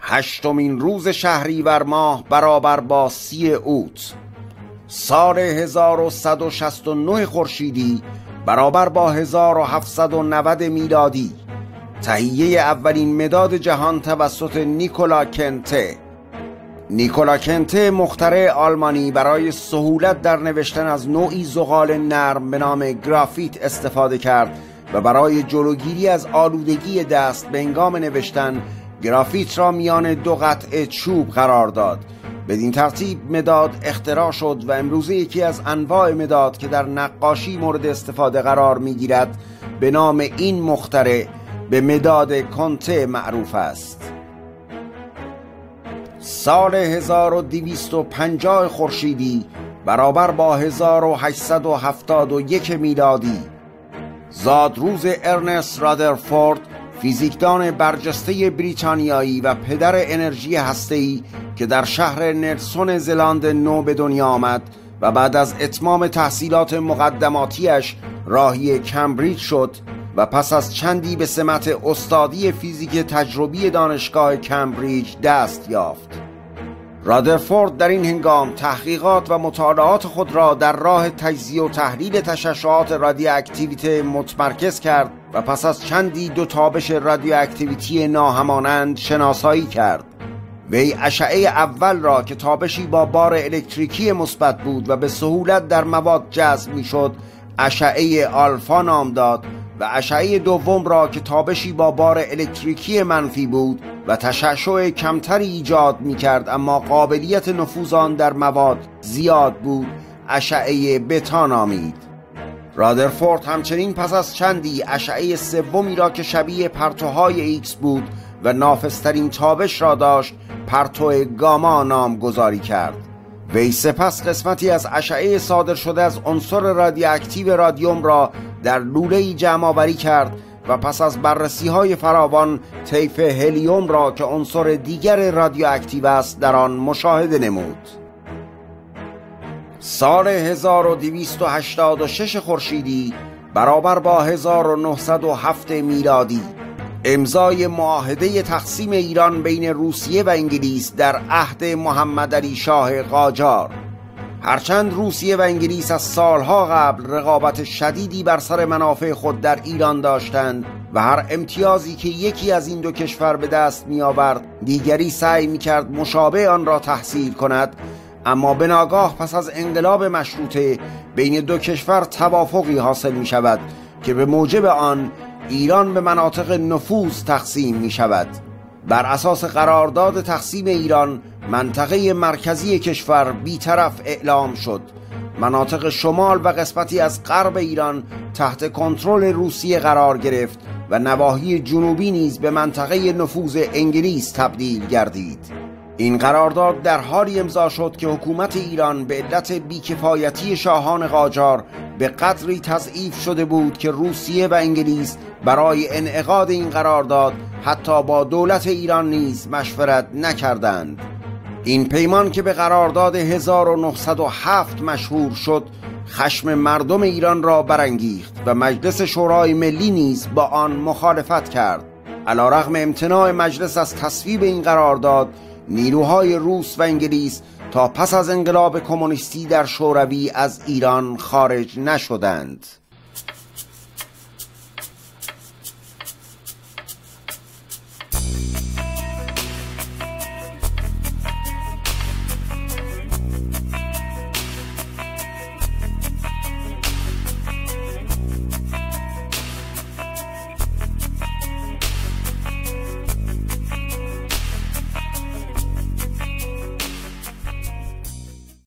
8مین روز شهریور ماه برابر با 30 اوت سال 1169 خورشیدی برابر با 1790 میلادی، تهیه اولین مداد جهان توسط نیکولا کنته. نیکولا کنته مخترع آلمانی برای سهولت در نوشتن از نوعی زغال نرم به نام گرافیت استفاده کرد و برای جلوگیری از آلودگی دست به هنگام نوشتن گرافیت را میان دو قطعه چوب قرار داد. بدین ترتیب مداد اختراع شد و امروزه یکی از انواع مداد که در نقاشی مورد استفاده قرار میگیرد به نام این مخترع به مداد کنته معروف است. سال 1250 خورشیدی برابر با 1871 میلادی، زادروز ارنست رادرفورد، فیزیکدان برجسته بریتانیایی و پدر انرژی هسته‌ای که در شهر نلسون زلاند نو به دنیا آمد و بعد از اتمام تحصیلات مقدماتیش راهی کمبریج شد و پس از چندی به سمت استادی فیزیک تجربی دانشگاه کمبریج دست یافت. رادرفورد در این هنگام تحقیقات و مطالعات خود را در راه تجزیه و تحلیل تشعشعات رادیواکتیویته متمرکز کرد و پس از چندی دو تابش رادیواکتیویته ناهمانند شناسایی کرد. وی اشعه اول را که تابشی با بار الکتریکی مثبت بود و به سهولت در مواد جذب میشد اشعه آلفا نام داد و اشعه دوم را که تابشی با بار الکتریکی منفی بود و تشعشع کمتری ایجاد می‌کرد اما قابلیت نفوذ آن در مواد زیاد بود اشعه بتا نامید. رادرفورد همچنین پس از چندی اشعه سومی را که شبیه پرتوهای ایکس بود و نافذترین تابش را داشت پرتو گاما نامگذاری کرد. وی سپس قسمتی از اشعه صادر شده از عنصر رادیواکتیو رادیوم را در لوله‌ای جمع آوری کرد و پس از بررسی‌های فراوان طیف هلیوم را که عنصر دیگر رادیواکتیو است در آن مشاهده نمود. سال 1286 خورشیدی برابر با 1907 میلادی، امضای معاهده تقسیم ایران بین روسیه و انگلیس در عهد محمد علی شاه قاجار. هرچند روسیه و انگلیس از سالها قبل رقابت شدیدی بر سر منافع خود در ایران داشتند و هر امتیازی که یکی از این دو کشور به دست می آورد دیگری سعی می کرد مشابه آن را تحصیل کند، اما به ناگاه پس از انقلاب مشروطه بین دو کشور توافقی حاصل می شود که به موجب آن ایران به مناطق نفوذ تقسیم می شود. بر اساس قرارداد تقسیم ایران منطقه مرکزی کشور بیطرف اعلام شد. مناطق شمال و قسمتی از غرب ایران تحت کنترل روسیه قرار گرفت و نواحی جنوبی نیز به منطقه نفوذ انگلیس تبدیل گردید. این قرارداد در حالی امضا شد که حکومت ایران به علت بیکفایتی شاهان قاجار به قدری تضعیف شده بود که روسیه و انگلیس برای انعقاد این قرارداد حتی با دولت ایران نیز مشورت نکردند. این پیمان که به قرارداد 1907 مشهور شد خشم مردم ایران را برانگیخت و مجلس شورای ملی نیز با آن مخالفت کرد. علیرغم امتناع مجلس از تصویب این قرارداد، نیروهای روس و انگلیس تا پس از انقلاب کمونیستی در شوروی از ایران خارج نشدند.